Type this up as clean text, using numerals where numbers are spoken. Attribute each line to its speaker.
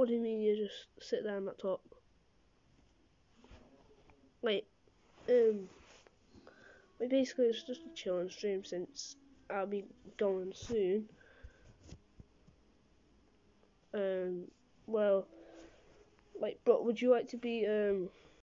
Speaker 1: What do you mean you just sit there on that top? Like, basically it's just a chilling stream since I'll be going soon. Well, like, but would you like to be